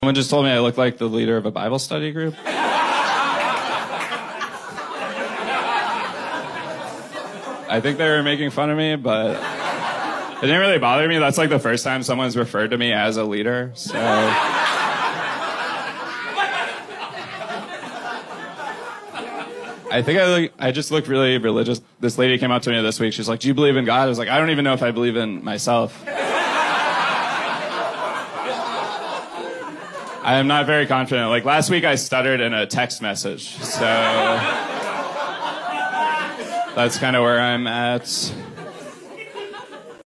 Someone just told me I look like the leader of a Bible study group. I think they were making fun of me, but it didn't really bother me. That's like the first time someone's referred to me as a leader, so... I think I just look really religious. This lady came up to me this week. She's like, "Do you believe in God?" I was like, "I don't even know if I believe in myself." I am not very confident. Like last week I stuttered in a text message, so that's kind of where I'm at.